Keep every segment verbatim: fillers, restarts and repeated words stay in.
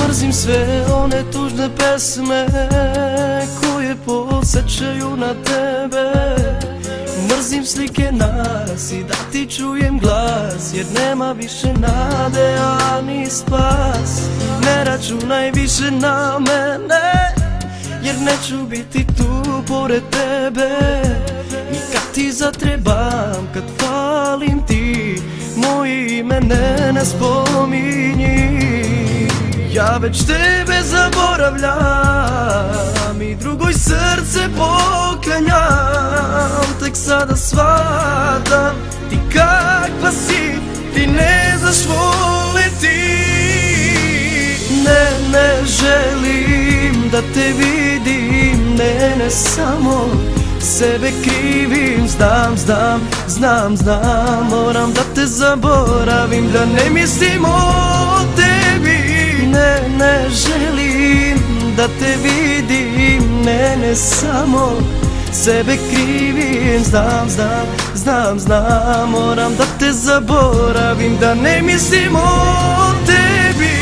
Mrzim sve one tužne pesme koje podsjećaju na tebe. Mrzim slike nas i da ti čujem glas, jer nema više nade, a ni spas. Ne računaj više na mene, jer neću biti tu pored tebe. I kad ti zatrebam, kad falim ti, moje ime ne, ne spominji. Ja već tebe zaboravljam i drugoj srce poklanjam. Tek sada shvatam ti kakva si, ti ne znaš voleti. Ne, ne želim da te vidim, ne, ne samo sebe krivim. Znam, znam, znam, znam, moram da te zaboravim, da ne mislim o tebi. Ne, ne želim da te vidim, ne, ne samo sebe krivim. Znam, znam, znam, znam, moram da te zaboravim, da ne mislim o tebi.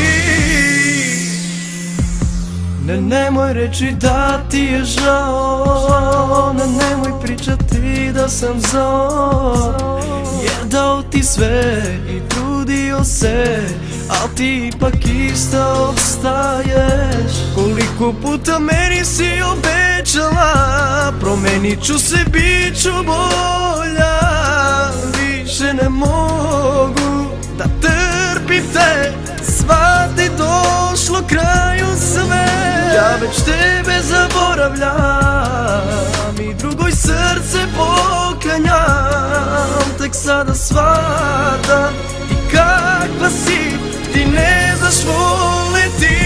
Ne, nemoj reći da ti je žao, ne, nemoj pričati da sam zao, jer dao ti sve i trudio se, al ti ipak isto ostaješ. Koliko puta meni si obećala, promenit ću se, bit ću bolja. Više ne mogu da trpim te, shvati došlo kraju sve. Ja već tebe zaboravljam i drugoj srce poklanjam. Tek sada shvatam ti kakva si, ti ne znaš voleti.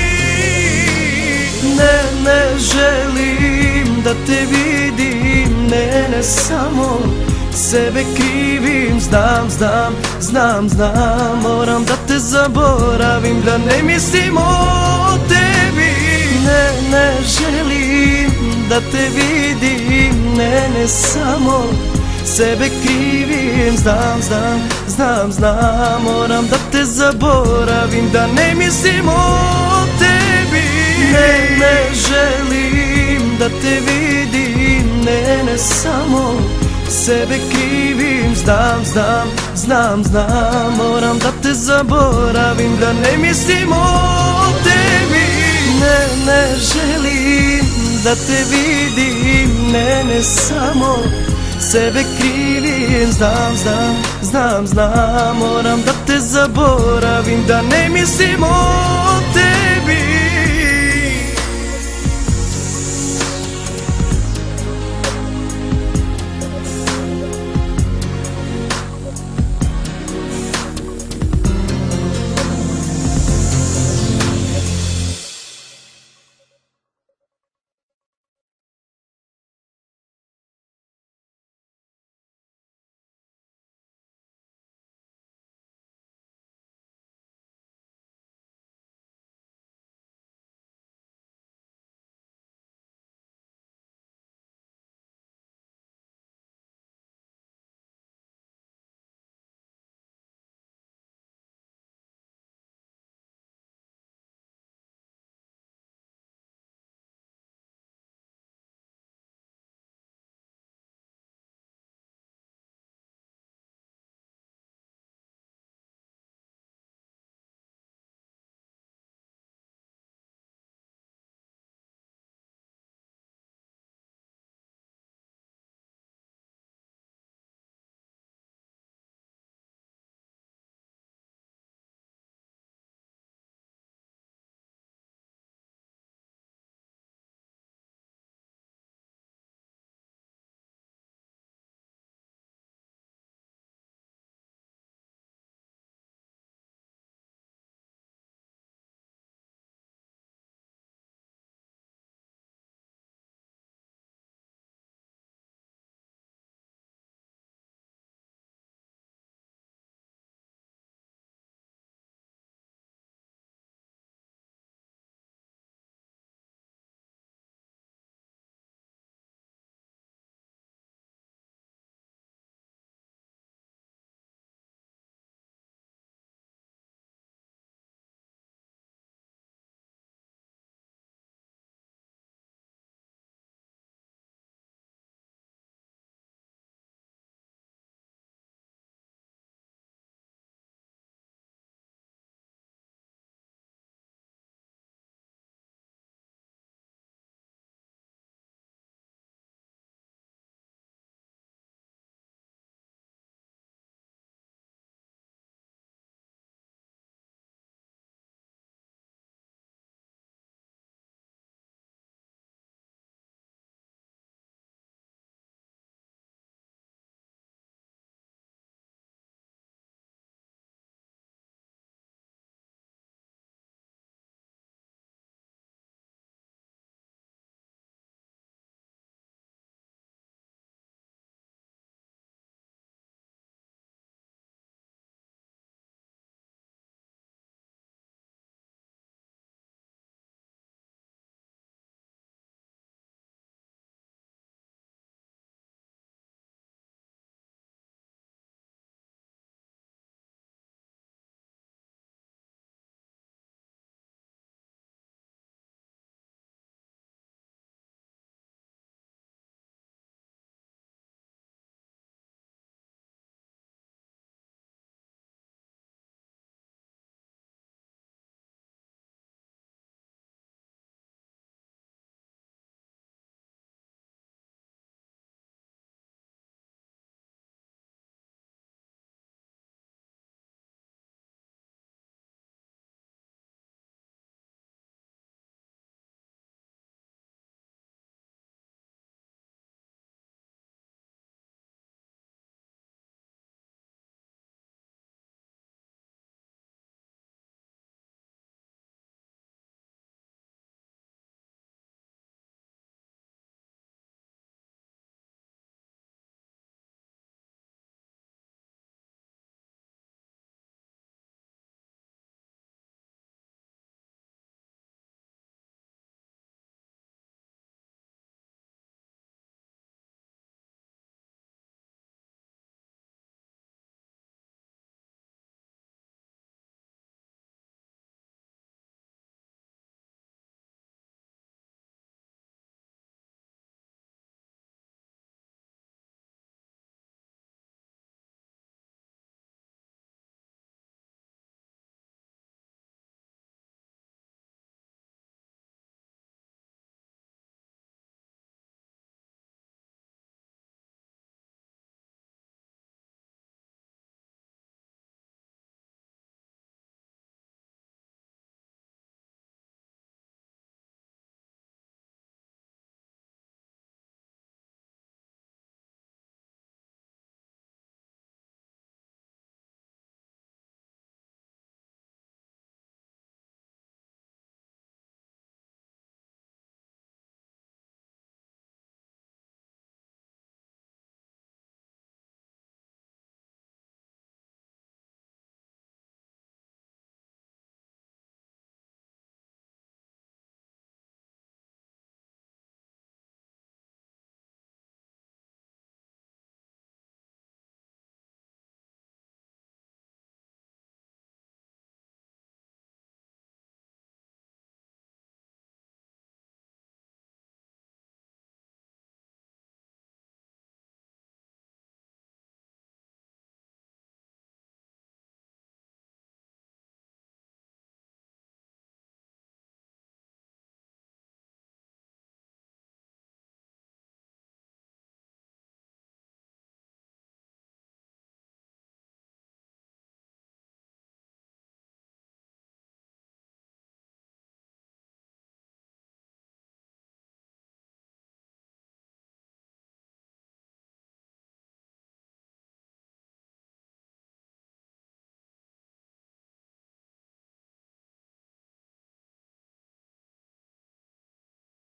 Ne, ne želim da te vidim, ne, ne samo sebe krivim. Znam, znam, znam, znam, moram da te zaboravim, da ne mislim o tebi. Ne, ne želim da te vidim, ne, ne samo sebe krivim. Znam, znam, znam, znam, moram da te zaboravim, da ne mislim o tebi. Ne, ne želim da te vidim, ne, ne samo sebe krivim. Znam, znam, znam, znam, moram da te zaboravim, da ne mislim o tebi. Ne, ne želim da te vidim, ne, ne samo sebe krivim. Znam, znam, znam, znam, moram da te zaboravim, da ne mislim o